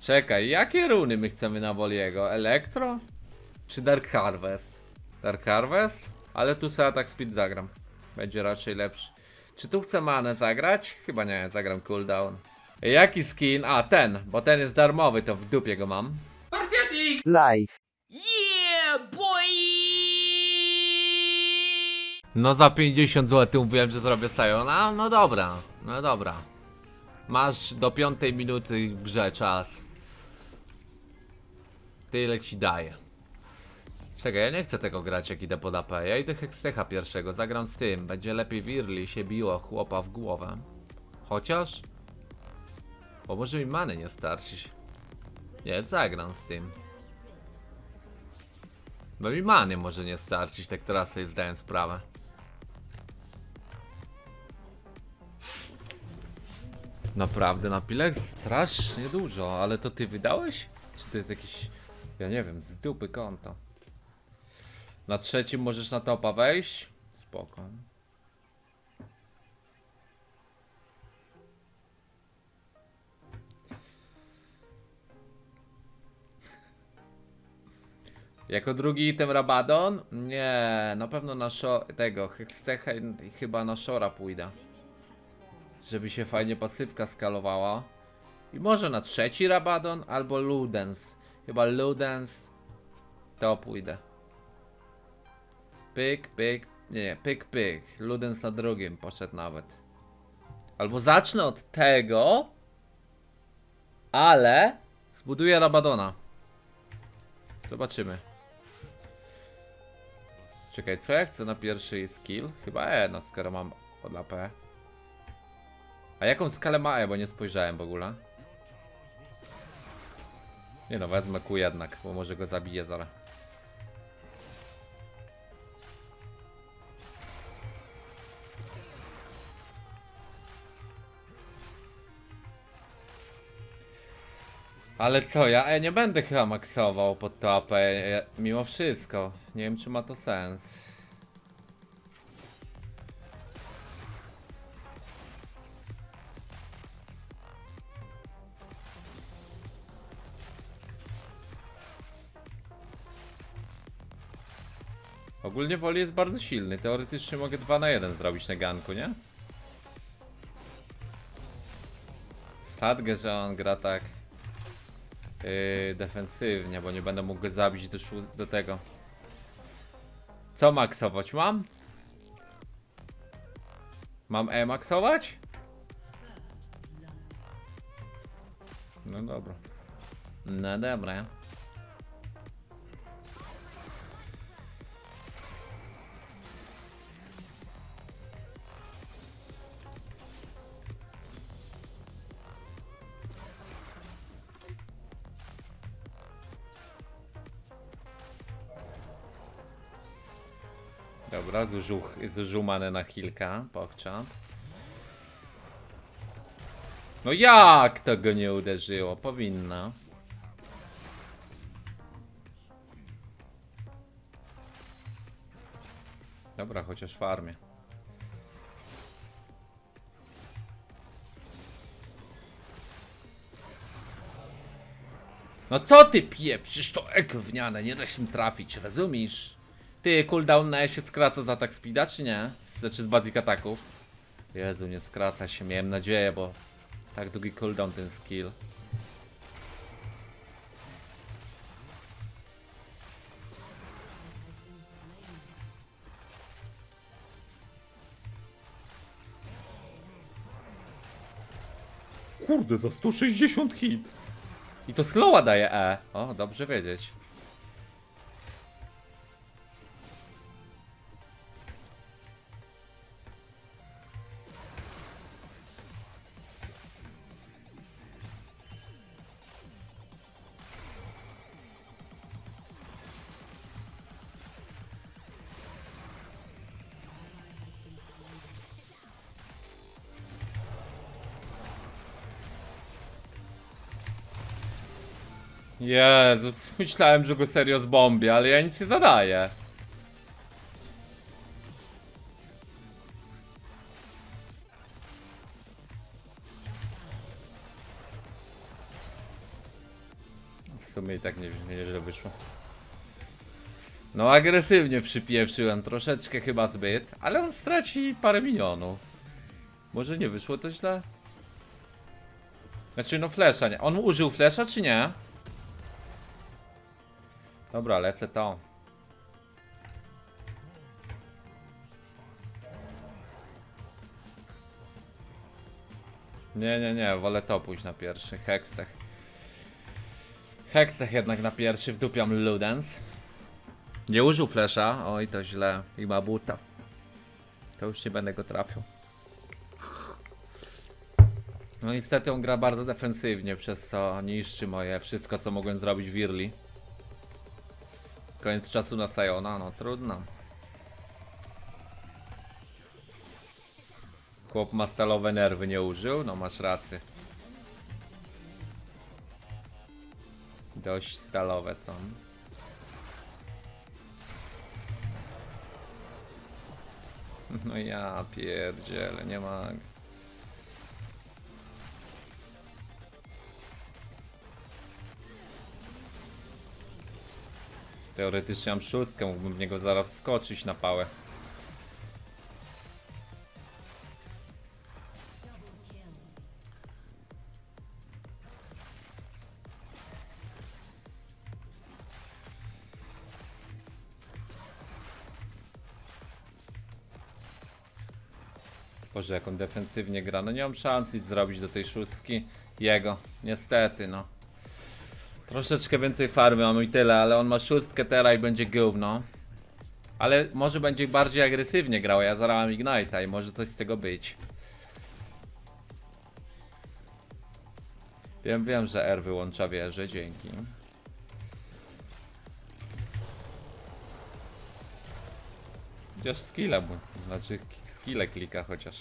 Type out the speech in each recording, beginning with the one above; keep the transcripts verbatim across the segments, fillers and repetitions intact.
Czekaj, jakie runy my chcemy na Voliego? Elektro? Czy Dark Harvest? Dark Harvest? Ale tu sobie atak speed zagram. Będzie raczej lepszy. Czy tu chcę manę zagrać? Chyba nie, zagram cooldown. Jaki skin? A, ten, bo ten jest darmowy, to w dupie go mam. Live. Yeah, boy! No za pięćdziesiąt złotych mówiłem, że zrobię Sayona. No dobra, no dobra. Masz do piątej minuty w grze czas. Tyle ci daję. Czekaj, ja nie chcę tego grać jak idę pod A P. Ja idę Hextecha pierwszego, zagram z tym. Będzie lepiej Wirli się biło chłopa w głowę. Chociaż? Bo może mi many nie starczyć. Nie, zagram z tym. Bo mi many może nie starczyć, tak teraz sobie zdaję sprawę. Naprawdę napilek? Strasznie dużo, ale to ty wydałeś? Czy to jest jakiś, ja nie wiem, z dupy konto? Na trzecim możesz na topa wejść? Spoko. Jako drugi item Rabadon? Nie, na pewno na sho tego Hextecha i chyba na Shora pójdę. Żeby się fajnie pasywka skalowała. I może na trzeci Rabadon albo Ludens. Chyba Ludens to pójdę. Pyk, pyk, nie, nie, pyk, pyk. Ludens na drugim poszedł nawet. Albo zacznę od tego, ale zbuduję Rabadona. Zobaczymy. Czekaj, co ja chcę na pierwszy skill? Chyba E, no skoro mam od A P. A jaką skalę ma E, bo nie spojrzałem w ogóle. Nie no, wezmę Q jednak, bo może go zabiję zaraz. Ale co, ja E nie będę chyba maksował pod to A P, mimo wszystko. Nie wiem, czy ma to sens. Ogólnie Woli jest bardzo silny. Teoretycznie mogę dwa na jeden zrobić na ganku, nie? Sadgę, że on gra tak yy, defensywnie, bo nie będę mógł go zabić do, do tego. Co maksować mam? Mam E maksować? No dobra. No dobra. Dobra, zużył, zużył manę na chwilkę, pokcza. No jak to go nie uderzyło? Powinno. Dobra, chociaż farmie. No co ty pieprzysz, to ekowniane, nie da się trafić, rozumiesz? Ty, cooldown na E się skraca za atak speeda, czy nie? Znaczy z basic ataków. Jezu, nie skraca się, miałem nadzieję, bo tak długi cooldown ten skill. Kurde, za sto sześćdziesiąt hit. I to slowa daje E. O, dobrze wiedzieć. Jezus, myślałem, że go serio zbombię, ale ja nic nie zadaję. sumie i tak nie, nieźle wyszło. No agresywnie przypieprzyłem, troszeczkę chyba zbyt, ale on straci parę milionów. Może nie wyszło to źle? Znaczy no flesza nie. On użył flesza czy nie? Dobra, lecę to. Nie, nie, nie, wolę to pójść na pierwszy. Hextech. Hextech jednak na pierwszy, wdupiam Ludens. Nie użył flesza, oj to źle. I ma buta. To już nie będę go trafił. No niestety on gra bardzo defensywnie, przez co niszczy moje wszystko, co mogłem zrobić w Early. Koniec czasu na Siona, no trudno. Chłop ma stalowe nerwy, nie użył? No masz rację. Dość stalowe są. No ja pierdzielę, nie mogę. Teoretycznie mam szóstkę, mógłbym w niego zaraz wskoczyć na pałę. Boże, jak on defensywnie gra, no nie mam szans nic zrobić do tej szóstki jego, niestety no. Troszeczkę więcej farmy mam i tyle, ale on ma szóstkę teraz i będzie gówno. Ale może będzie bardziej agresywnie grał, ja zaraz mam Ignite'a i może coś z tego być. Wiem, wiem, że R wyłącza wieżę, dzięki. Chociaż skilla mu, znaczy skille klika chociaż.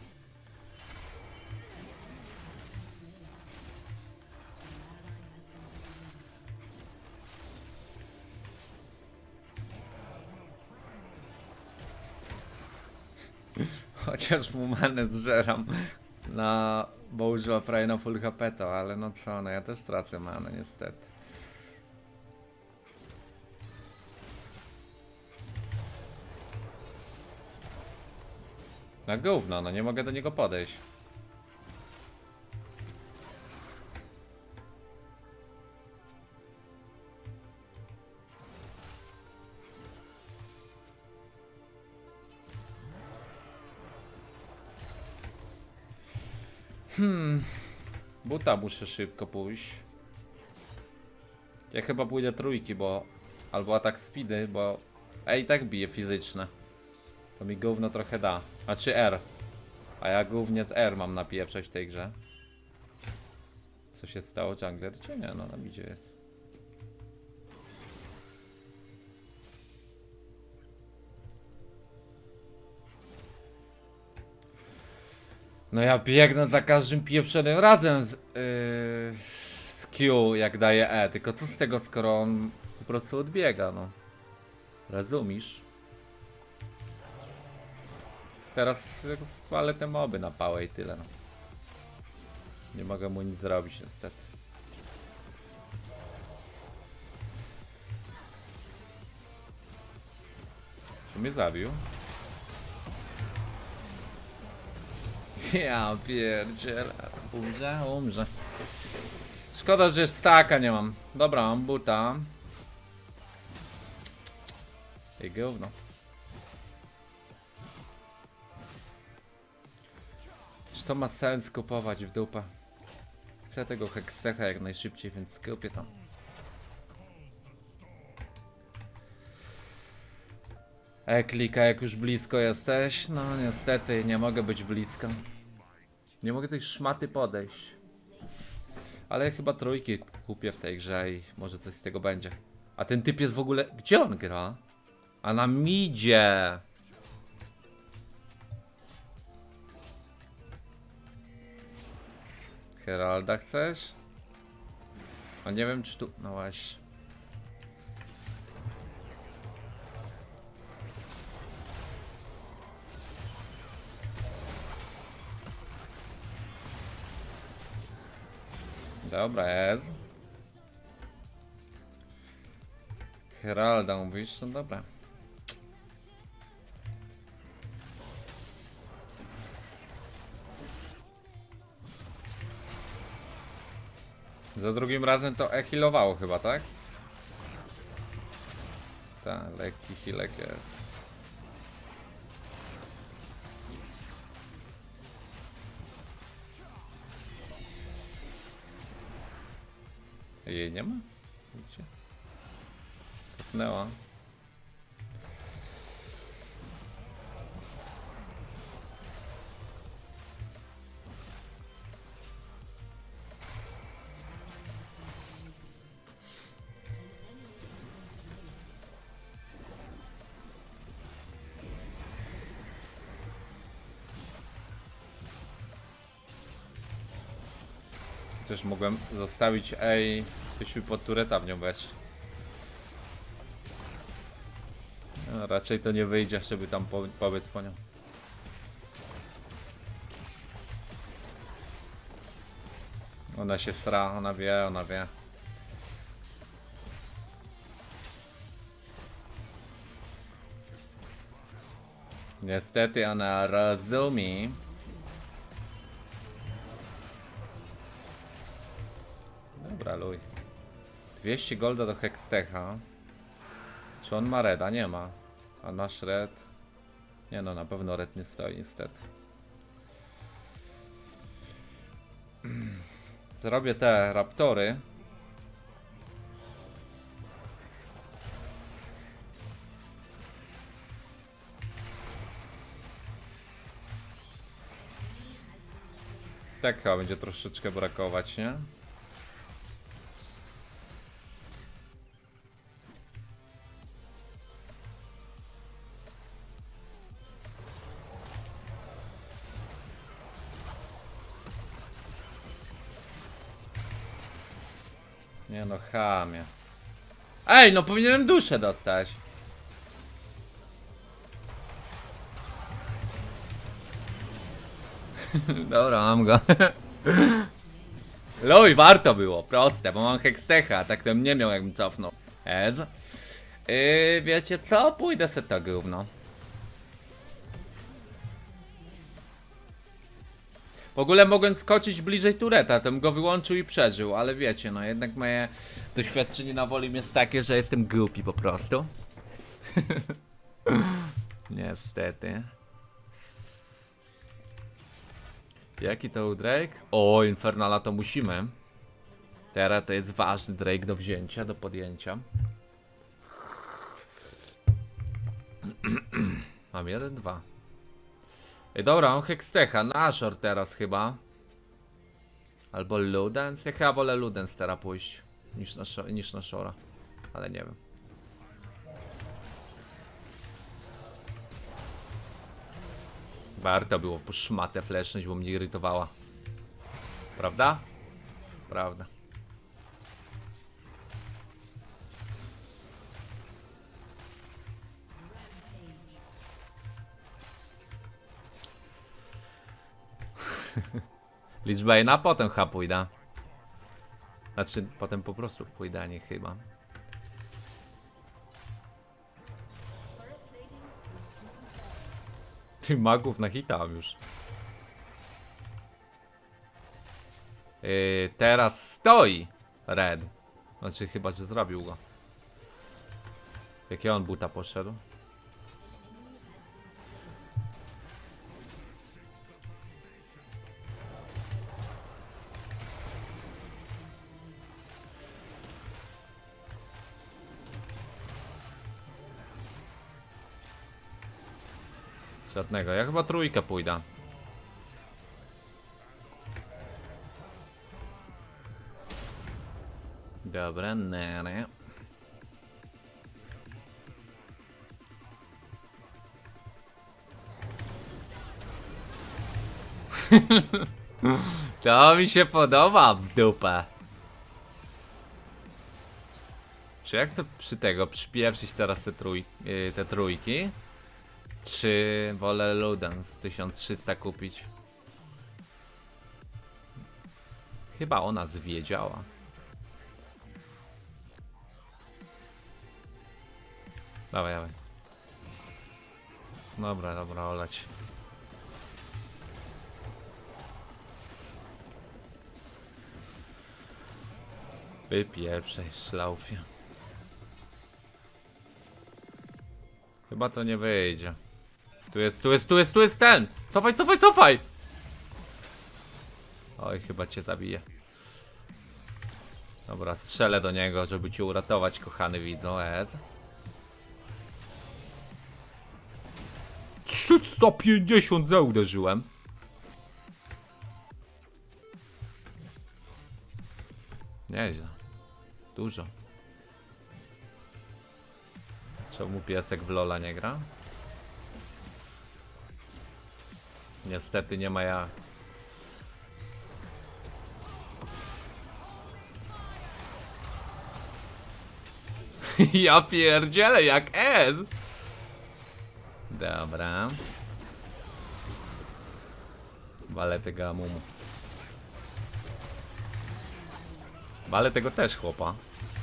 Chociaż mu manę zżeram na, bo użyła prawie na full H P to, ale no co, no ja też stracę manę niestety. Na gówno, no nie mogę do niego podejść. Hmm. Buta muszę szybko pójść. Ja chyba pójdę trójki, bo... Albo atak speedy, bo... Ej, tak bije fizyczne. To mi gówno trochę da. A czy R? A ja głównie z R mam napieprzać w tej grze. Co się stało, jungler? Czy nie? No, na midzie jest. No ja biegnę za każdym pieprzonym razem z, yy, z Q, jak daje E. Tylko co z tego, skoro on po prostu odbiega, no. Rozumiesz? Teraz walę te moby na pałę i tyle, no. Nie mogę mu nic zrobić niestety. Czy mnie zabił? Ja pierdzielę. Umrze? Umrze. Szkoda, że staka nie mam. Dobra, mam buta. I gówno. Czy to ma sens kupować w dupę? Chcę tego Hextecha jak najszybciej, więc skupię tam. E, klika jak już blisko jesteś. No niestety nie mogę być blisko. Nie mogę tej szmaty podejść. Ale chyba trójki kupię w tej grze i może coś z tego będzie. A ten typ jest w ogóle... Gdzie on gra? A na midzie. Heralda chcesz? A nie wiem czy tu... No właśnie. Dobra, jest. Heralda mówisz? No dobra. Za drugim razem to e-healowało chyba, tak? Tak, lekki healek jest. Jej nie ma? Widzicie? Cofnęła. Też mogłem zostawić ej, byśmy pod tureta w nią weszli. No, raczej to nie wyjdzie, żeby tam po, pobiec po nią. Ona się sra, ona wie, ona wie. Niestety ona rozumie. Dobra, luj. dwieście golda do Hextecha. Czy on ma reda? Nie ma. A nasz red? Nie no, na pewno red nie stoi niestety. Zrobię te raptory. Tak chyba będzie troszeczkę brakować, nie? Nie no, chamie. Ej, no powinienem duszę dostać. Dobra, mam go. Luj, warto było, proste, bo mam Hextecha, tak to bym nie miał, jakbym cofnął. Ez. Yy, wiecie co? Pójdę se to gówno. W ogóle mogłem skoczyć bliżej tureta, to bym go wyłączył i przeżył, ale wiecie, no jednak moje doświadczenie na Wolim jest takie, że jestem głupi po prostu. Niestety. Jaki to był Drake? O, Infernala to musimy. Teraz to jest ważny Drake do wzięcia, do podjęcia. Mam jeden, dwa. Ej, dobra, mam Hextecha, Nashor teraz chyba. Albo Ludens? Ja chyba wolę Ludens teraz pójść niż na, niż na Shora. Ale nie wiem. Warto było po szmatę flesznąć, bo mnie irytowała. Prawda? Prawda. Liczba jedna, potem chyba pójdę. Znaczy, potem po prostu pójdę, a nie chyba. Ty magów na hita mam już. Yy, teraz stoi Red. Znaczy chyba, że zrobił go. Jakie on buta poszedł? Żadnego, ja chyba trójkę pójdę. Dobra, nere. To mi się podoba w dupę. Czy jak to przy tego przypieprzyć teraz te, trój, yy, te trójki? Czy wolę Ludens tysiąc trzysta kupić? Chyba ona zwiedziała. Dawaj, dawaj. Dobra, dobra, olać. Wypieprzej, szlaufie. Chyba to nie wyjdzie. Tu jest, tu jest, tu jest, tu jest ten! Cofaj, cofaj, cofaj! Oj, chyba cię zabije. Dobra, strzelę do niego, żeby cię uratować, kochany widzu. Ez. trzysta pięćdziesiąt za uderzyłem. Nieźle. Dużo. Czemu piesek w Lola nie gra? Niestety nie ma jak. Ja pierdzielę jak S. Dobra. Walę tego amumu. Walę tego też chłopa.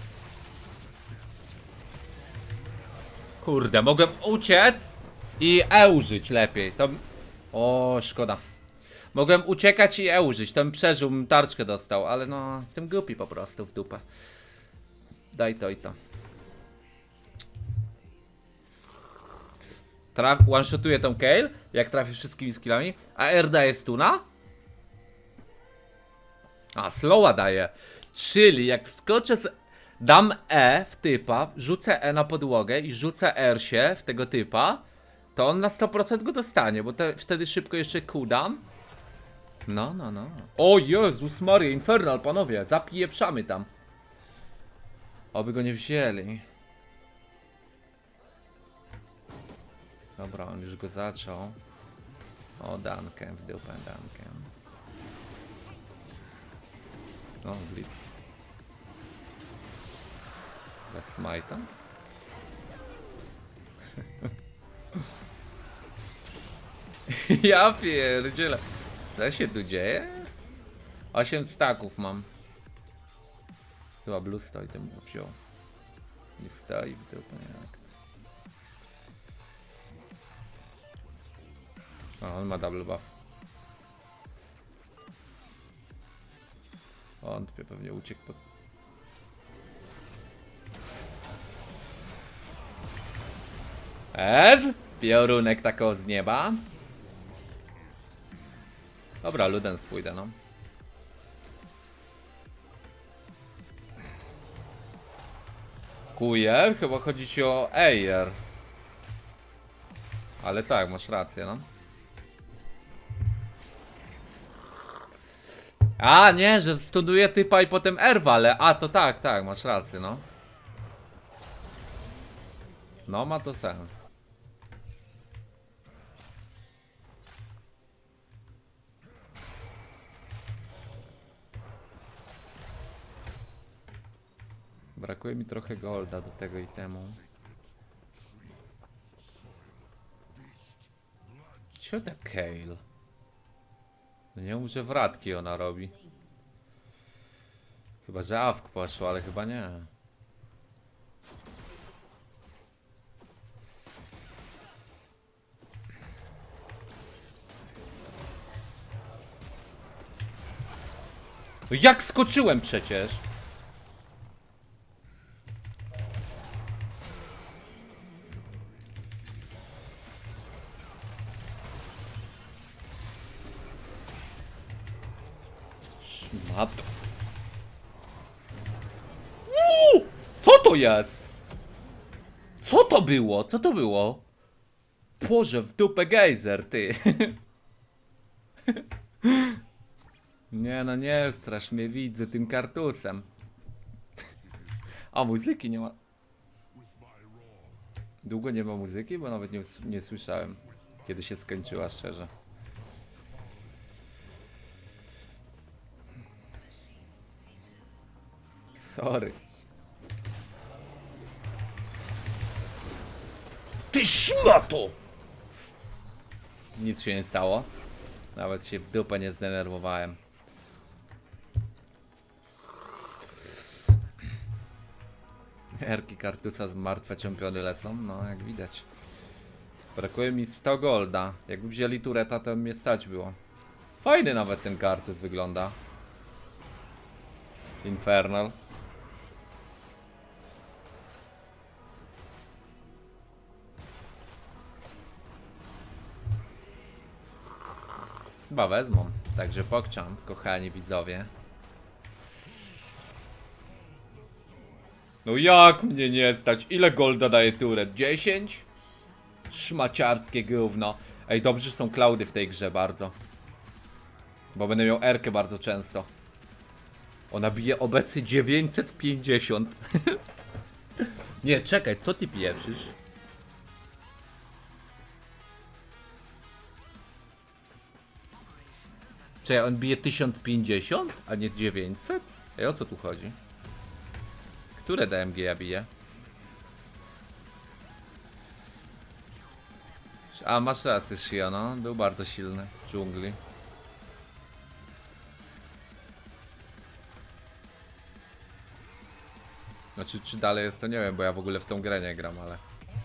Kurde, mogłem uciec i E użyć lepiej. To... O, szkoda. Mogłem uciekać i E użyć, to bym przeżył, bym tarczkę dostał, ale no, jestem głupi po prostu w dupę. Daj to i to. Traf, one-shotuje tą Kayle, jak trafi wszystkimi skillami. A R daje stuna? A, slowa daje. Czyli jak wskoczę z... Dam E w typa, rzucę E na podłogę i rzucę R się w tego typa, to on na sto procent go dostanie, bo te, wtedy szybko jeszcze cooldown. No, no, no. O Jezus Maria, Infernal, panowie, zapieprzamy tam. Oby go nie wzięli. Dobra, on już go zaczął. O, Dankę, w dupę Dankę. O, Blitz. Bez smajta. Ja pierdzielę. Co się tu dzieje? osiem staków mam. Chyba blue stoi, tym wziął. Nie stoi w dupę jak. O, on ma double buff. Wątpię, pewnie uciekł pod... Ez? Piorunek takowo z nieba. Dobra, Ludens pójdę, no. Kujer? Chyba chodzi ci o Ejer. Ale tak, masz rację, no. A, nie, że studuje typa i potem R ale a, to tak, tak, masz rację, no. No, ma to sens. Brakuje mi trochę golda do tego itemu. Co ta Kayle? No nie mów, że wratki ona robi. Chyba, że awk poszło, ale chyba nie. No jak skoczyłem przecież? Szmat. Uuu! Co to jest? Co to było? Co to było? Boże, w dupę gejzer, ty. Nie no, nie strasz mnie, widzę tym kartusem. A muzyki nie ma. Długo nie ma muzyki, bo nawet nie, nie słyszałem, kiedy się skończyła, szczerze. Sorry. Ty szmato! Nic się nie stało. Nawet się w dupę nie zdenerwowałem. Erki Kartusa z martwe czempiony lecą, no jak widać. Brakuje mi sto golda. Jakby wzięli tureta, to mnie stać było. Fajny nawet ten Kartus wygląda. Infernal. Chyba wezmą. Także pokczam, kochani widzowie. No jak mnie nie stać? Ile golda daje turet? dziesięć? Szmaciarskie gówno. Ej, dobrze są klaudy w tej grze bardzo. Bo będę miał erkę bardzo często. Ona bije obecnie dziewięćset pięćdziesiąt. Nie, czekaj, co ty pieprzysz? Czekaj, on bije tysiąc pięćdziesiąt, a nie dziewięćset? Ej, o co tu chodzi? Które D M G ja biję? A, masz rację, Shia, no. Był bardzo silny w dżungli. Znaczy, czy dalej jest to nie wiem, bo ja w ogóle w tą grę nie gram, ale...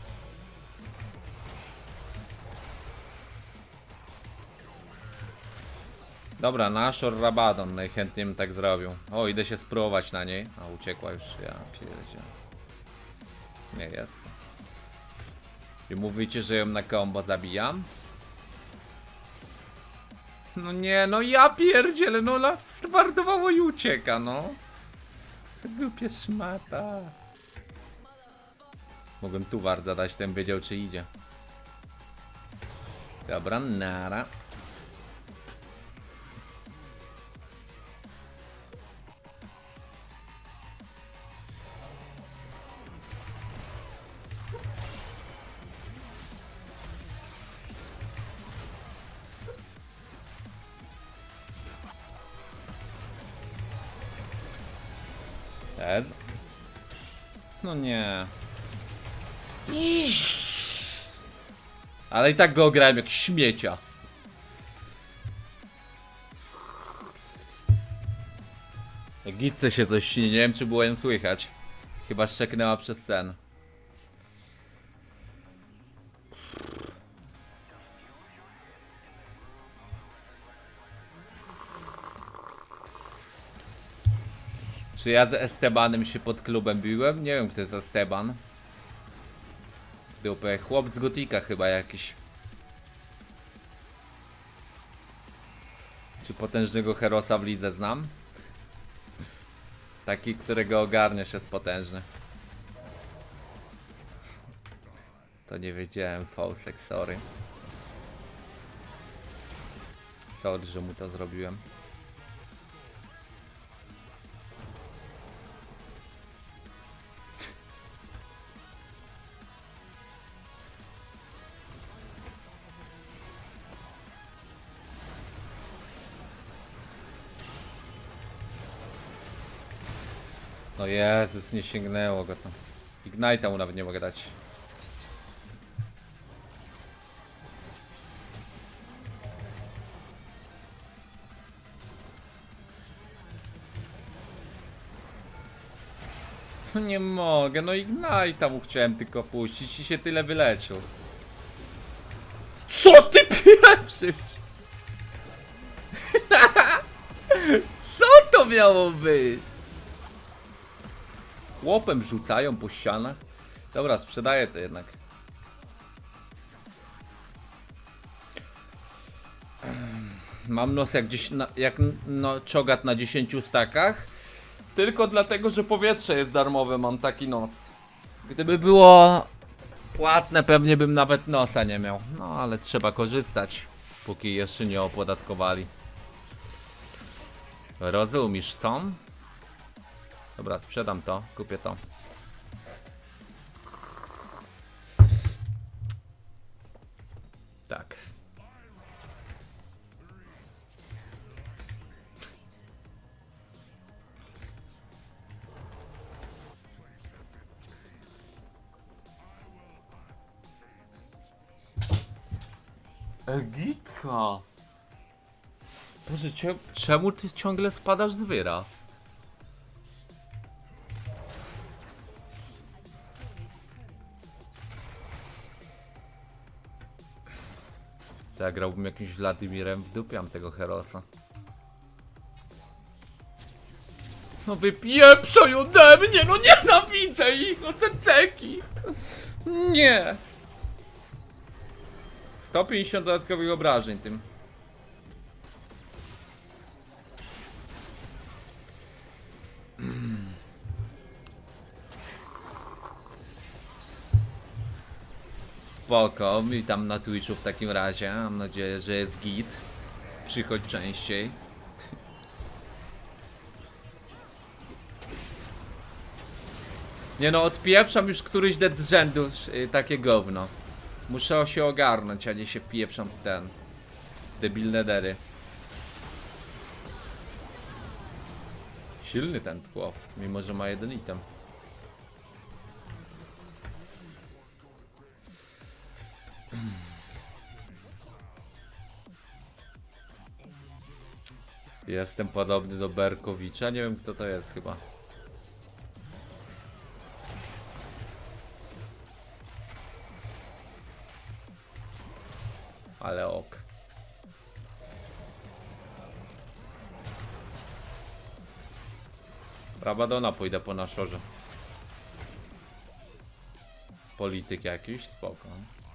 Dobra, Nashor Rabadon najchętniej bym tak zrobił. O, idę się spróbować na niej. A, uciekła już, ja pierdzie. Nie jest. I mówicie, że ją na combo zabijam? No nie, no ja pierdzielę, no ona stwardowało i ucieka, no. Głupie szmata. Mogłem tu ward zadać, ten wiedział czy idzie. Dobra, nara. Ez. No nie. Ale i tak go ograłem jak śmiecia. Gitce się coś śni, nie wiem czy było ją słychać. Chyba szczeknęła przez sen. Czy ja z Estebanem się pod klubem biłem? Nie wiem kto jest Esteban. Dupę, chłop z Gotika chyba jakiś. Czy potężnego Herosa w lidze znam? Taki, którego ogarniesz, jest potężny. To nie wiedziałem, Fausek, sorry. Sorry, że mu to zrobiłem. No Jezus, nie sięgnęło go to. Ignite'a mu nawet nie mogę dać. No nie mogę, no Ignite'a mu chciałem tylko puścić i się tyle wyleczył. Co ty pieprzysz? Co to miało być? Łopem rzucają po ścianach. Dobra, sprzedaję to jednak. Mam nos jak, dziś, na, jak no, czogat na dziesięciu stakach. Tylko dlatego, że powietrze jest darmowe, mam taki noc. Gdyby było płatne, pewnie bym nawet nosa nie miał. No ale trzeba korzystać, póki jeszcze nie opodatkowali. Rozumiesz co? Dobra, sprzedam to, kupię to. Tak. Egitka. Boże, czemu ty ciągle spadasz z wyra? Zagrałbym jakimś Władimirem, wdupiam tego Herosa. No wypieprzaj ode mnie, no nienawidzę ich, no ceceki. Nie. sto pięćdziesiąt dodatkowych obrażeń tym. Spoko, mi tam na Twitchu w takim razie. Mam nadzieję, że jest git. Przychodź częściej. Nie no, odpieprzam już któryś dead z rzędu yy, takie gówno. Muszę się ogarnąć, a nie się pieprzam w ten debilne dery. Silny ten chłop, mimo że ma jeden item. Jestem podobny do Berkowicza, nie wiem kto to jest chyba. Ale ok. Rabadona pójdę po naszorze. Polityk jakiś, spoko.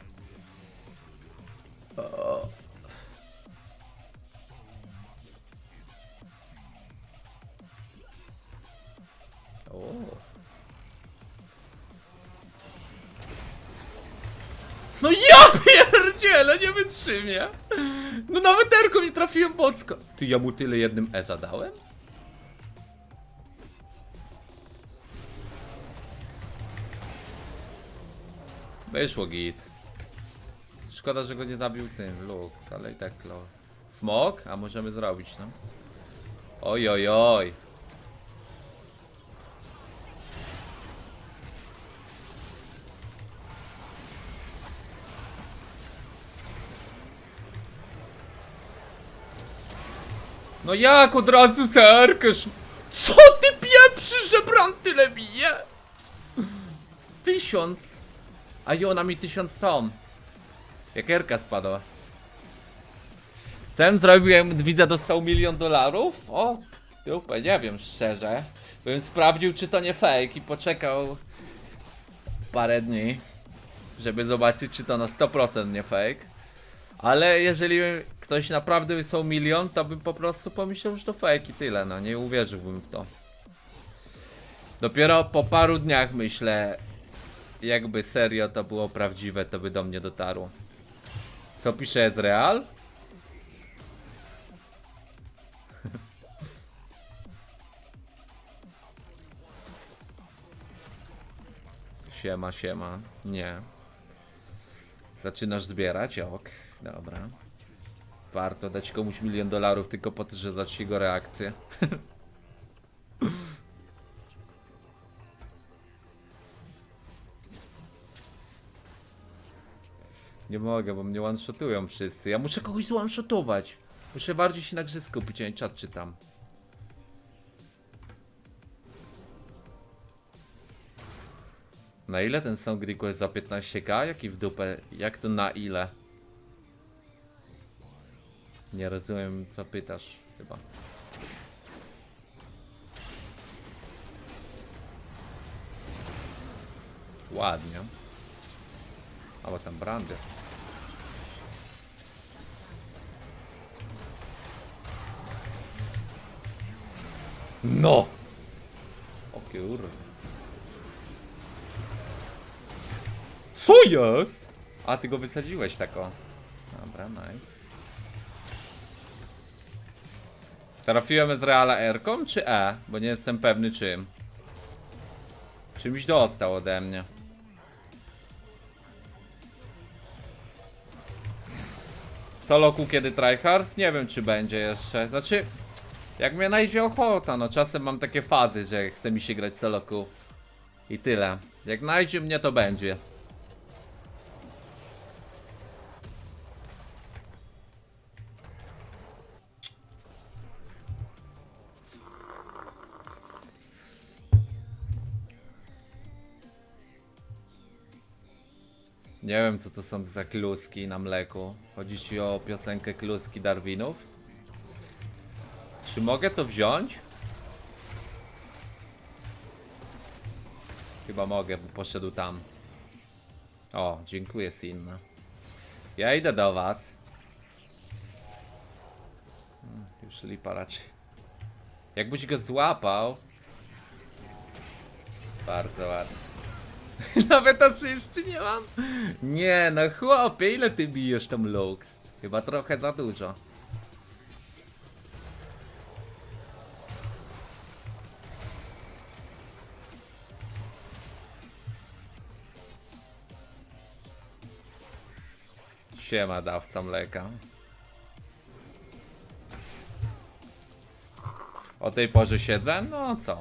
O. O. No ja pierdzielę, nie wytrzymię. No nawet erką nie trafiłem mocno. Ty, ja mu tyle jednym E zadałem? Wyszło git. Szkoda, że go nie zabił tym Lux, ale i tak lo. Smok? A możemy zrobić, no. Oj, oj, oj. No jak od razu zerkasz? Co ty pieprzysz, że Bran tyle bije? Tysiąc. A i ona mi tysiąc ton. Jak erka spadła. Co ja bym zrobił, jakbym widza dostał milion dolarów? O, dupę, nie wiem szczerze. Bym sprawdził, czy to nie fake i poczekał parę dni, żeby zobaczyć, czy to na sto procent nie fake. Ale jeżeli ktoś naprawdę wysłał milion, to bym po prostu pomyślał, że to fake i tyle, no nie uwierzyłbym w to. Dopiero po paru dniach myślę, jakby serio to było prawdziwe, to by do mnie dotarło. Co pisze Ezreal? Siema, siema. Nie. Zaczynasz zbierać? Ok. Dobra. Warto dać komuś milion dolarów tylko po to, że zacznie go reakcję. Nie mogę, bo mnie one-shotują wszyscy. Ja muszę kogoś one-shotować. Muszę bardziej się na grze skupić, a nie czat czytam. Na ile ten song request za piętnaście ka? Jaki w dupę? Jak to na ile? Nie rozumiem, co pytasz chyba. Ładnie. Albo tam brandy. No! O kurde. Co jest? A, ty go wysadziłeś tako. Dobra, nice. Trafiłem Ezreala R-ką czy E? Bo nie jestem pewny czym. Czymś dostał ode mnie. Soloku kiedy tryhards? Nie wiem czy będzie jeszcze. Znaczy, jak mnie najdzie ochota, no czasem mam takie fazy, że chce mi się grać soloku. I tyle. Jak najdzie mnie to będzie. Nie wiem co to są za kluski na mleku. Chodzi ci o piosenkę Kluski Darwinów? Czy mogę to wziąć? Chyba mogę, bo poszedł tam. O, dziękuję Sinna. Ja idę do was. Hmm, już lipa raczej. Jakbyś go złapał. Bardzo ładnie. Nawet asysty nie mam. Nie no chłopie, ile ty bijesz tam Lux? Chyba trochę za dużo. Siema dawca mleka. O tej porze siedzę? No co?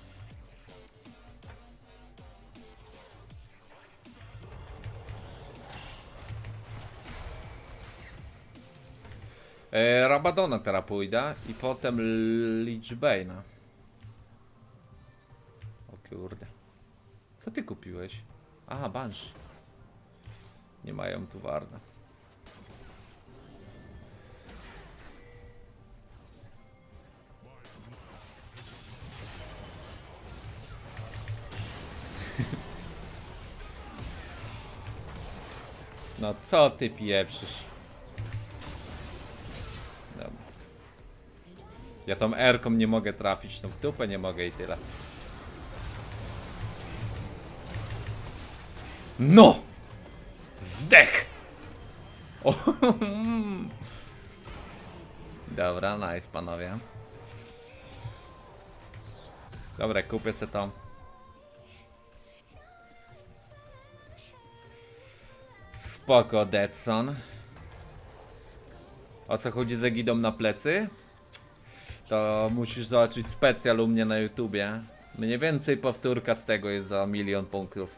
E, Rabadona teraz pójdę i potem Lichbane'a. O kurde. Co ty kupiłeś? Aha, Banshee. Nie mają tu warda. No co ty pieprzysz? Dobra. Ja tą R-ką nie mogę trafić, no w dupę nie mogę i tyle. No! Zdech! O, dobra, nice panowie. Dobra, kupię se to. Spoko, Deadson. O co chodzi z Egidą na plecy? To musisz zobaczyć specjal u mnie na YouTubie. Mniej więcej powtórka z tego jest za milion punktów.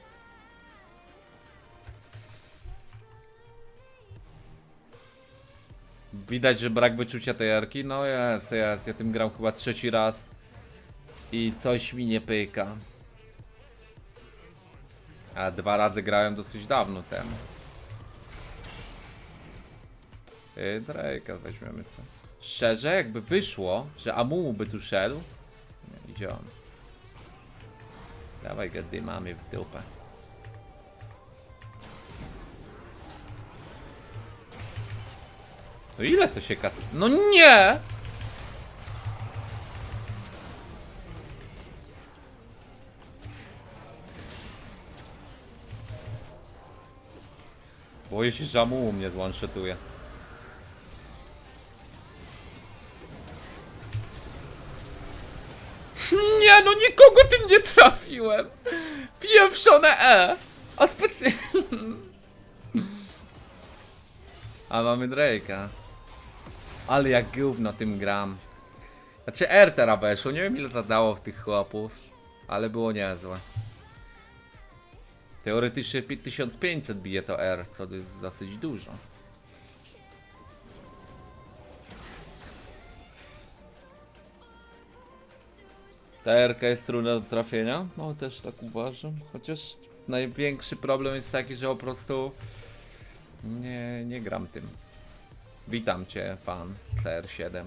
Widać, że brak wyczucia tej jarki. No jest, jest. Ja tym gram chyba trzeci raz. I coś mi nie pyka. A dwa razy grałem dosyć dawno temu. Yy, Drake'a weźmiemy co. Szczerze, jakby wyszło, że Amumu by tu szedł. Nie, idzie on. Dawaj go dymamy w dupę. No ile to się kas... No nie! Boję się, że Amumu mnie zone-shotuje. Nie, no nikogo tym nie trafiłem! Pieprzone E! A specjalnie... A mamy Drake'a. Ale jak gówno tym gram. Znaczy R teraz weszło, nie wiem ile zadało w tych chłopów. Ale było niezłe. Teoretycznie tysiąc pięćset bije to R, co to jest dosyć dużo. Ta R-ka jest trudna do trafienia? No też tak uważam. Chociaż największy problem jest taki, że po prostu nie, nie gram tym. Witam cię, fan C R siedem.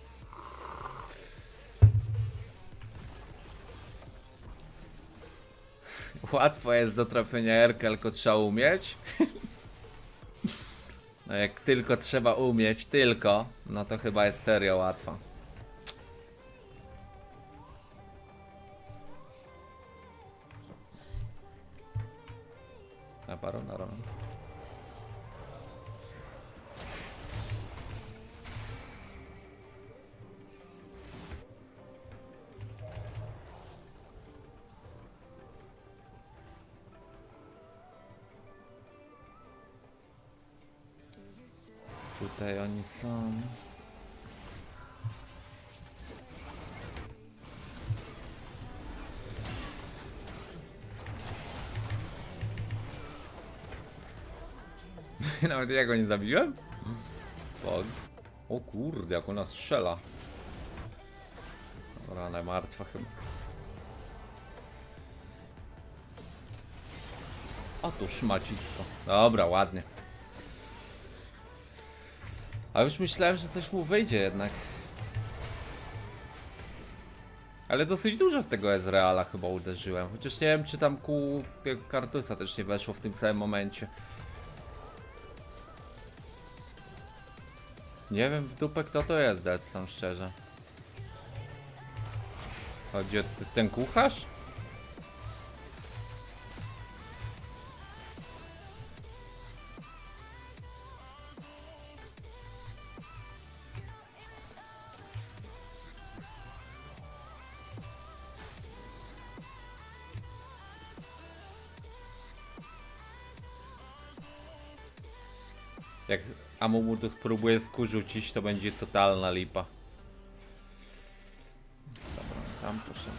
Łatwo jest do trafienia R-ka, tylko trzeba umieć. No jak tylko trzeba umieć, tylko, no to chyba jest serio łatwa. Na paru na ron. Tutaj oni są. Nawet ja go nie zabiłem? Fog. O kurde, jak ona strzela. Rana martwa chyba. Otóż macisko. Dobra, ładnie. A już myślałem, że coś mu wyjdzie jednak. Ale dosyć dużo w tego Ezreala chyba uderzyłem. Chociaż nie wiem, czy tam ku tego Kartusa też nie weszło w tym samym momencie. Nie wiem w dupę kto to jest, Deadstone, szczerze. Chodzi o ten kucharz? Jak Amumu to spróbuje skurzucić, to będzie totalna lipa. Dobra, tam proszę.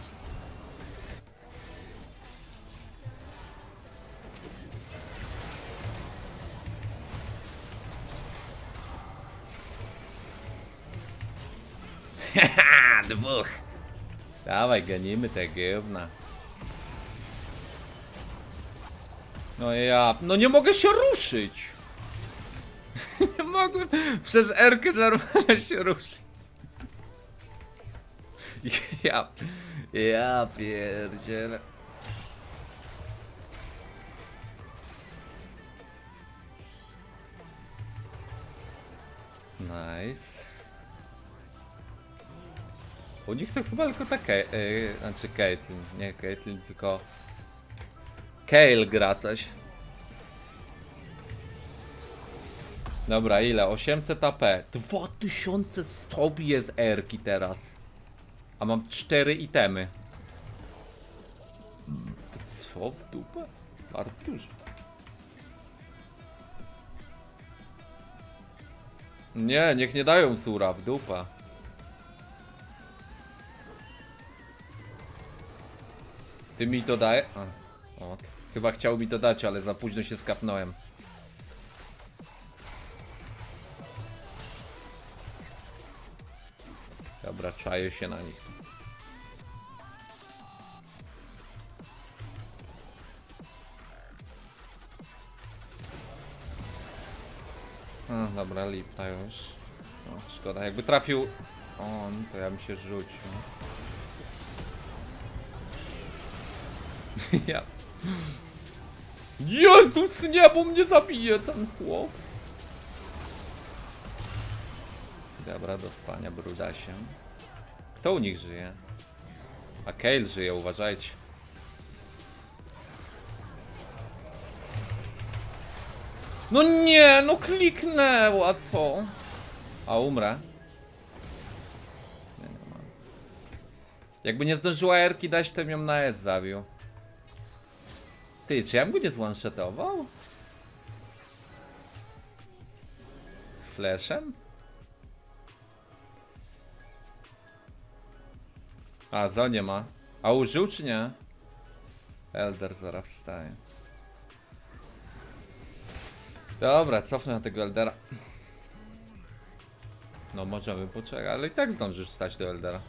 Haha, dwóch. Dawaj, ganimy te gówna. No ja, no nie mogę się ruszyć. Nie mogłem przez R-kę normalnie się ruszyć. Ja, ja pierdzielę. Nice. U nich to chyba tylko taka, yy, znaczy Caitlyn, nie Caitlyn, tylko Kayle gra coś. Dobra, ile? osiemset A P. dwa tysiące sto bije z R-ki teraz. A mam cztery itemy. Co w dupę? Bardzo dużo. Nie, niech nie dają sura w dupę. Ty mi to daje? A, ok. Chyba chciał mi to dać, ale za późno się skapnąłem. Dobra, czaję się na nich. A, dobra, lipta już. O, szkoda, jakby trafił on, to ja bym się rzucił. Ja. Jezus, nie, bo mnie zabije ten chłop. Dobra, do spania, bruda się. Kto u nich żyje? A Kayle żyje, uważajcie. No nie, no kliknęła to. A umrę. Nie, nie mam. Jakby nie zdążyła R-ki dać, to bym ją na S zabił. Ty, czy ja bym go nie zone-shotował? Z flashem? A, zo nie ma. A użył czy nie? Elder zaraz wstaje. Dobra, cofnę na tego Eldera. No możemy poczekać, ale i tak zdążysz wstać do Eldera.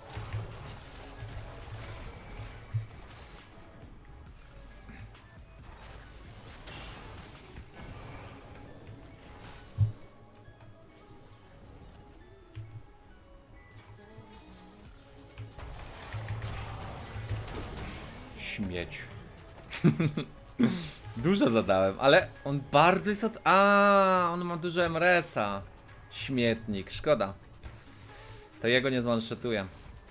Śmieć. Dużo zadałem, ale on bardzo jest od... A, on ma dużo M R S-a. Śmietnik, szkoda. To jego nie zwanshotuję.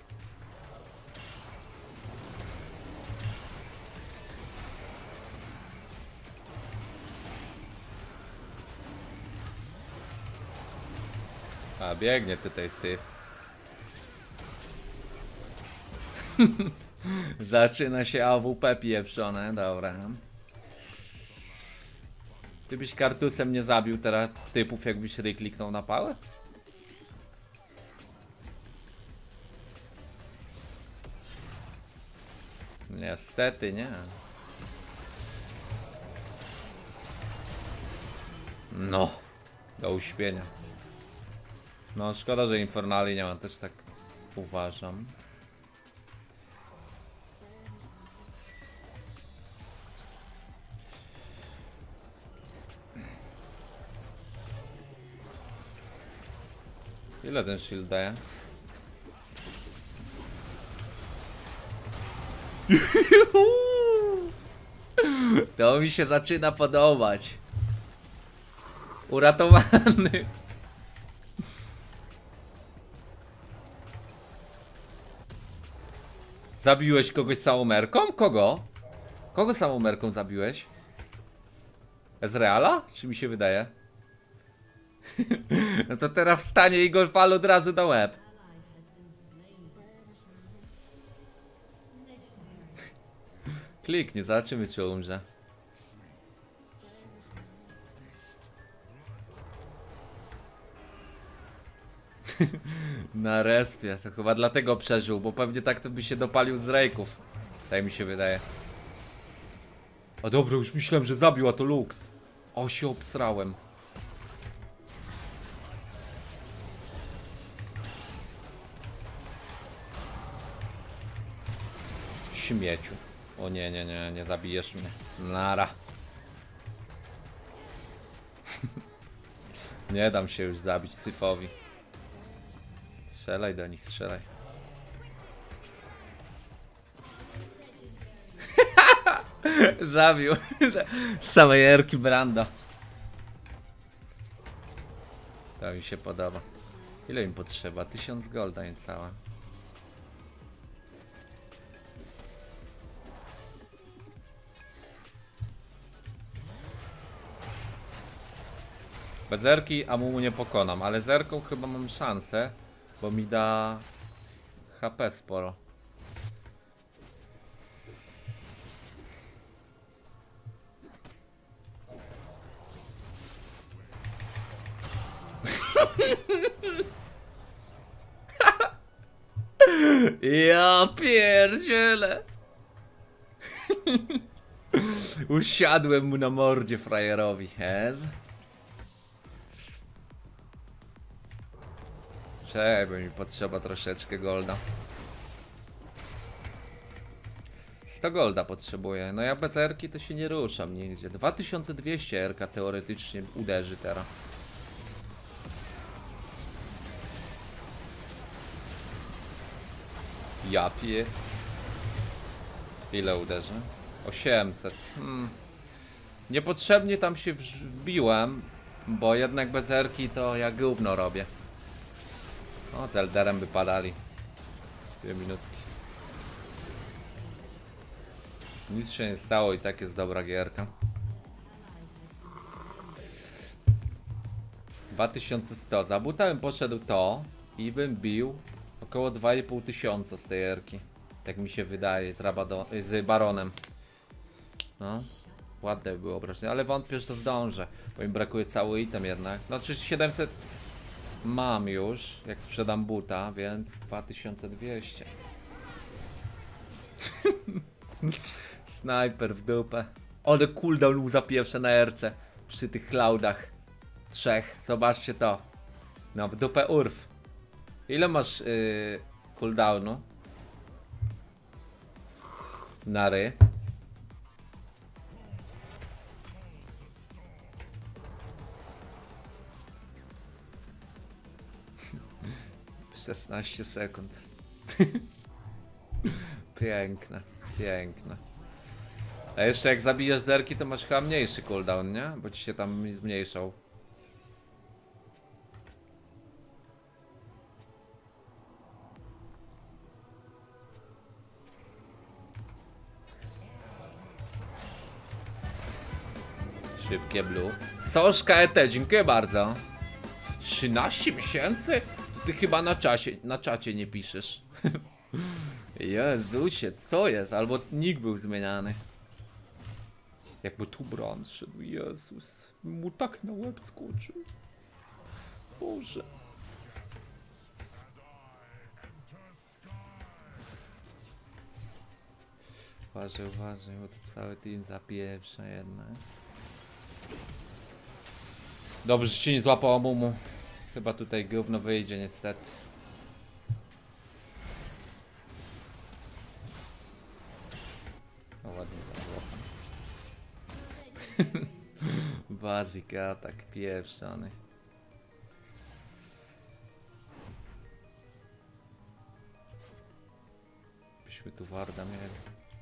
A, biegnie tutaj syf. Zaczyna się A W P pieprzone, dobra. Ty byś Kartusem nie zabił teraz typów, jakbyś kliknął na pałę? Niestety nie. No, do uśpienia. No, szkoda, że Infernali nie ma, też tak uważam. Ile ten shield daje? To mi się zaczyna podobać. Uratowany. Zabiłeś kogoś samomerką? Kogo? Kogo samomerką zabiłeś? Ezreala? Czy mi się wydaje? No to teraz wstanie i go wal od razu na łeb. Kliknie, zobaczymy czy umrze. Na respie, to chyba dlatego przeżył, bo pewnie tak to by się dopalił z rejków. Tak mi się wydaje. A dobra, już myślałem, że zabił, a to Lux. O, się obsrałem. Śmieciu. O nie, nie, nie, nie zabijesz mnie. Nara. Nie dam się już zabić Syfowi. Strzelaj do nich, strzelaj. Zabił. Z samej erki Branda. To mi się podoba. Ile im potrzeba? Tysiąc golda niecałe. Bez zerki Amumu nie pokonam, ale zerką chyba mam szansę, bo mi da H P sporo. Ja pierdzielę. Usiadłem mu na mordzie frajerowi, hez. Czego mi potrzeba troszeczkę golda. sto golda potrzebuję. No ja bez erki to się nie ruszam nigdzie. dwa tysiące dwieście erka teoretycznie uderzy teraz. Ja pie... Ile uderzy? osiemset. Hmm. Niepotrzebnie tam się wbiłem, bo jednak bez erki to ja gówno robię. O, z Elderem by padali. Dwie minutki. Nic się nie stało i tak jest dobra gierka. dwa tysiące sto. Za buta bym poszedł to i bym bił około dwa i pół tysiąca z tej erki. Tak mi się wydaje, z, Rabado z Baronem. No, ładne by było obrażenie, ale wątpię, że to zdążę, bo mi brakuje cały item jednak. No, czy siedemset mam już, jak sprzedam buta, więc dwa tysiące dwieście. Snajper w dupę. Ale cooldown mu za pierwsze na erce przy tych cloudach. Trzech, zobaczcie to. No, w dupę urw. Ile masz yy, cooldownu? Nary. szesnaście sekund. Piękne, piękne. A jeszcze jak zabijesz zerki, to masz chyba mniejszy cooldown, nie? Bo ci się tam zmniejszał. Szybkie blue. Soszka E T, dziękuję bardzo. trzynaście miesięcy? To ty chyba na czasie, na czacie nie piszesz. Jezusie, co jest? Albo nick był zmieniany. Jakby tu Brand szedł, Jezus. Mu tak na łeb skoczył. Boże. Uważaj, uważaj, bo to cały team zapieprza jednak. Dobrze, że cię nie złapał Amumu. Chyba tutaj gówno wyjdzie niestety. O, ładnie tam było. Basic atak pieprzony. Byśmy tu warda mieli.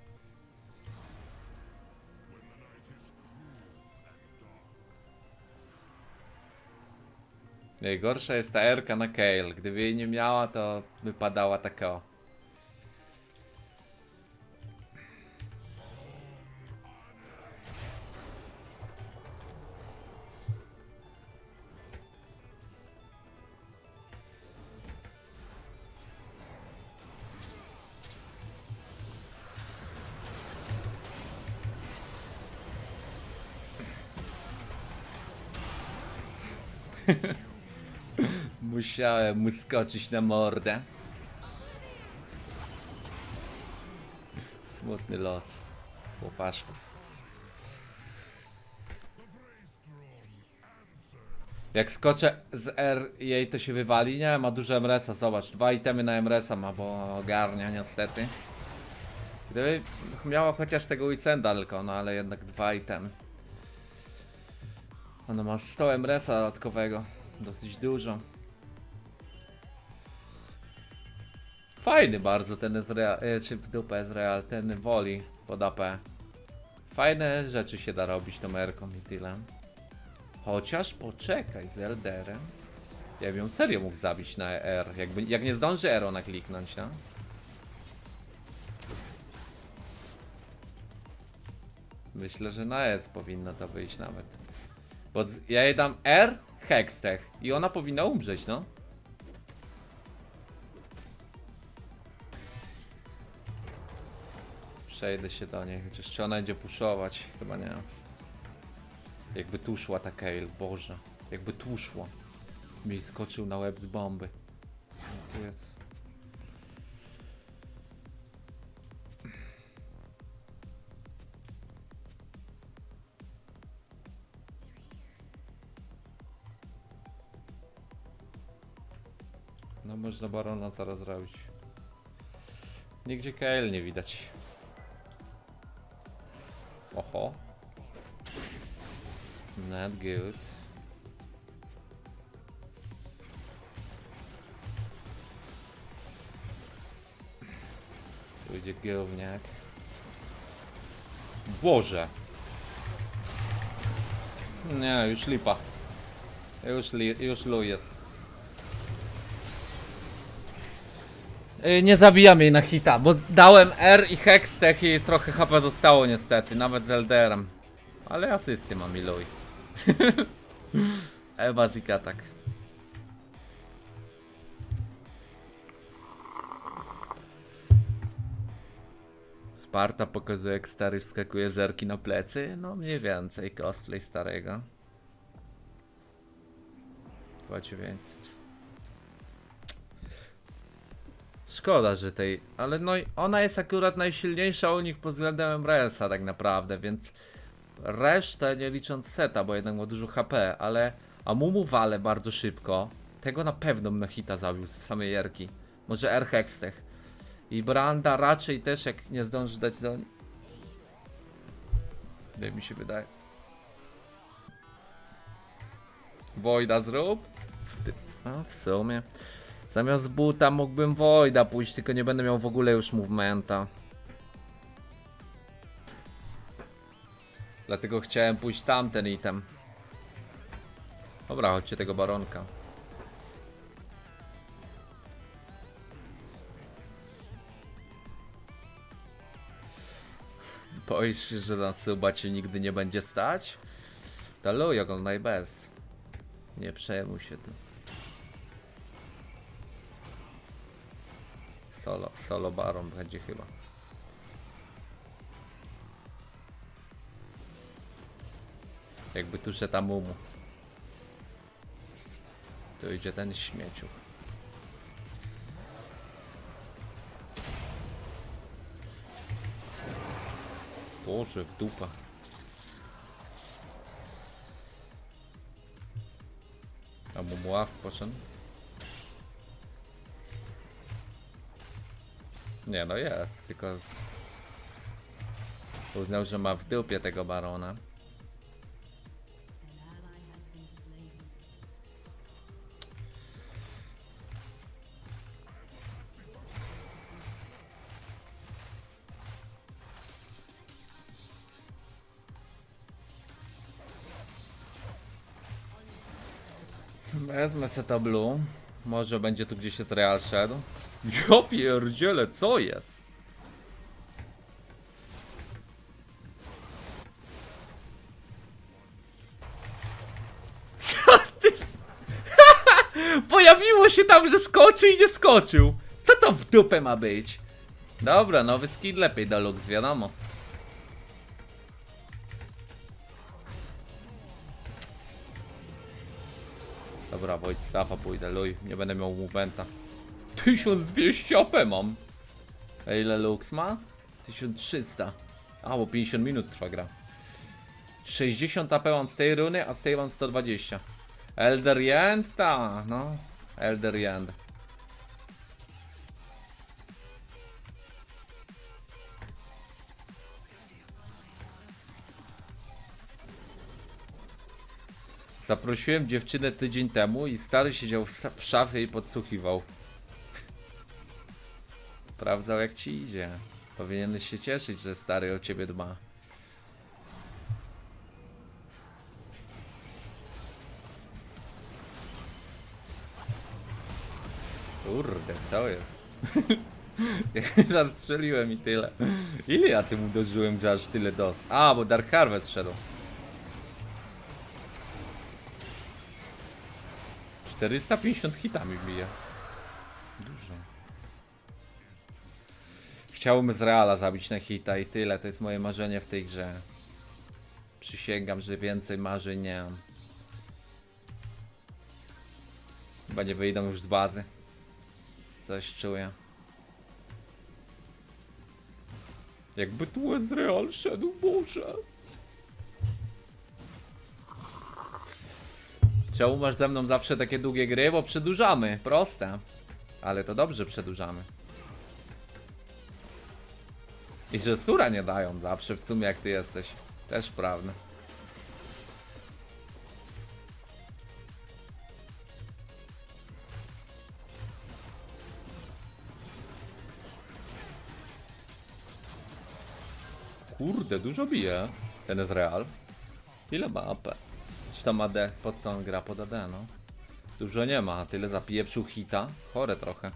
Najgorsza jest ta erka na Kayle. Gdyby jej nie miała, to wypadała taka o. Musiałem mu skoczyć na mordę. Smutny los chłopaszków. Jak skoczę z R jej to się wywali? Nie, ma dużo M R S-a, zobacz. Dwa itemy na M R S-a ma, bo ogarnia niestety. Gdyby miała chociaż tego Weekenda tylko, no ale jednak dwa itemy. Ona ma sto M R S-a dodatkowego. Dosyć dużo. Fajny bardzo ten Ezreal, e, czy w dupę Ezreal, ten woli pod A P. Fajne rzeczy się da robić tą erką i tyle. Chociaż poczekaj z Elderem. Ja bym ją serio mógł zabić na R. Jakby, jak nie zdąży R ona kliknąć, no. Myślę, że na S powinno to wyjść nawet. Bo ja jej dam R, Hextech i ona powinna umrzeć, no. Przejdę się do niej, chociaż czy ona będzie puszować? Chyba nie. Jakby tu szła ta Kayle, Boże. Jakby tu szła. Mi skoczył na łeb z bomby. No, tu jest. No można barona zaraz zrobić. Nigdzie Kayle nie widać. Oho. Not good. Tu idzie gówniak. Boże. Nie, już lipa. Już, li, już lujec. Yy, nie zabijam jej na hita, bo dałem R i Hextech i trochę H P zostało niestety, nawet z Elderem. Ale asysty mam i luj. Basic attack. Sparta pokazuje, jak stary wskakuje zerki na plecy. No mniej więcej cosplay starego. Podziwienstwo. Szkoda, że tej, ale no i ona jest akurat najsilniejsza u nich pod względem M R S-a tak naprawdę, więc resztę nie licząc seta, bo jednak ma dużo H P, ale Amumu wale bardzo szybko. Tego na pewno bym na hita zabił z samej Jerki. Może R Hextech. I Branda raczej też, jak nie zdąży dać do niej. Jak mi się wydaje. Wojda zrób. A w sumie. Zamiast buta mógłbym Wojda pójść, tylko nie będę miał w ogóle już movementa. Dlatego chciałem pójść tamten item. Dobra, chodźcie tego baronka. Boisz się, że na suba cię nigdy nie będzie stać? To luj, oglądaj bez. Nie przejmuj się tym. Solo, solo baron będzie chyba. Jakby tu szedł Amumu. Tu idzie ten śmieciu. Boże, w dupa. Amumu ławk poszedł. Nie no jest, tylko uznał, że ma w dupie tego barona. Wezmę se to blue. Może będzie tu gdzieś jest real szedł. Ja pierdzielę, co jest? Co ty? Pojawiło się tam, że skoczy i nie skoczył. Co to w dupę ma być? Dobra, nowy skin lepiej da lux, wiadomo. Dobra, Wojt, stafa pójdę, luj, nie będę miał movementa. tysiąc dwieście A P mam. A ile lux ma? tysiąc trzysta. A, bo pięćdziesiąt minut trwa gra. sześćdziesiąt A P mam z tej runy, a z tej mam sto dwadzieścia. Elder End? Ta, no. Elder End. Zaprosiłem dziewczynę tydzień temu i stary siedział w szafie i podsłuchiwał. Sprawdzał jak ci idzie. Powinieneś się cieszyć, że stary o ciebie dba. Kurde, co jest? Zastrzeliłem i tyle. Ile ja tym uderzyłem, że aż tyle dos? A, bo Dark Harvest szedł. czterysta pięćdziesiąt hitami bije. Dużo. Chciałbym z Reala zabić na hita i tyle. To jest moje marzenie w tej grze. Przysięgam, że więcej marzeń nie mam. Chyba nie wyjdą już z bazy. Coś czuję. Jakby tu Ezreal szedł, Boże. Czemu masz ze mną zawsze takie długie gry? Bo przedłużamy, proste. Ale to dobrze przedłużamy. I że sura nie dają zawsze w sumie jak ty jesteś. Też prawda. Kurde, dużo bije. Ten jest real. Ile ma A P? Czy tam A D? Pod co on gra? Pod A D, no. Dużo nie ma, tyle zapieprzył hita. Chore trochę.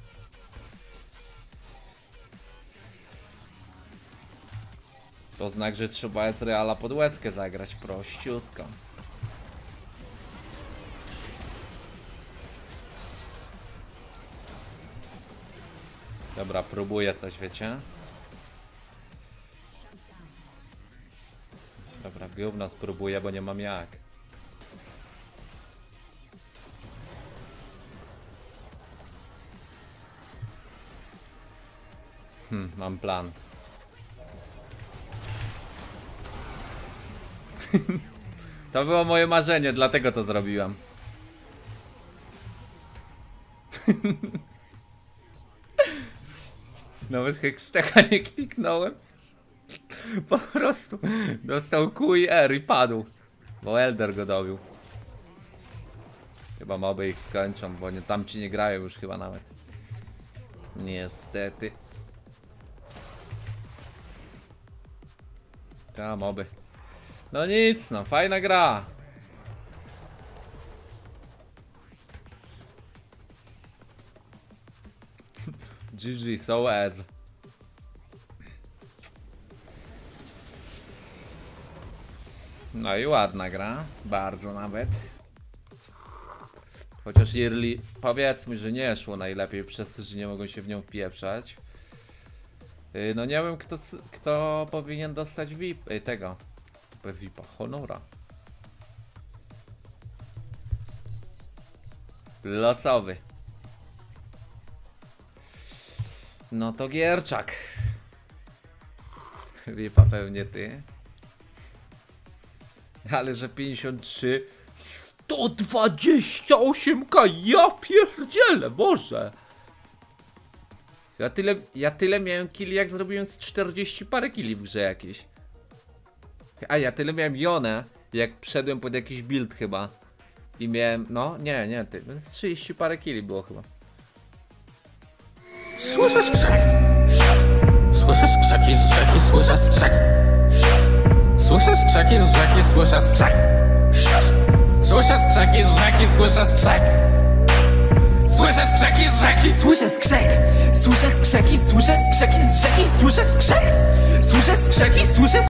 To znak, że trzeba jest Reala pod łezkę zagrać prościutko. Dobra, próbuję coś, wiecie? Dobra, gówno spróbuję, bo nie mam jak. Hmm, mam plan. To było moje marzenie, dlatego to zrobiłem. Nawet Hextecha nie kliknąłem. Po prostu dostał Q i R i padł. Bo Elder go dobił. Chyba moby ich skończą, bo nie, tam ci nie grają już chyba nawet. Niestety. Ta moby. No nic, no fajna gra. G G, so as. No i ładna gra, bardzo nawet. Chociaż Early, powiedzmy, że nie szło najlepiej przez to, że nie mogą się w nią wpieprzać. Yy, no nie wiem kto, kto powinien dostać V I P, yy, tego V I P-a, Honora. Losowy. No to Gierczak. V I P-a pewnie ty. Ale że pięćdziesiąt trzy, sto dwadzieścia osiem K, ja pierdzielę, Boże. Ja tyle, ja tyle miałem killi, jak zrobiłem z czterdzieści parę killi w grze jakieś. A ja tyle miałem Jonę, jak wszedłem pod jakiś build chyba. I miałem, no nie, nie, ty, z trzydzieści parę killi było chyba. Słyszę skrzek. Słyszę skrzeki z rzeki, słyszę skrzek. Słyszę skrzeki z rzeki, słyszę skrzek. Słyszę skrzeki z rzeki, słyszę skrzek. Słyszę skrzeki z rzeki, słyszę skrzek. Słyszę skrzeki, słyszę skrzeki z rzeki, słyszę skrzek. Słyszę skrzeki, słyszę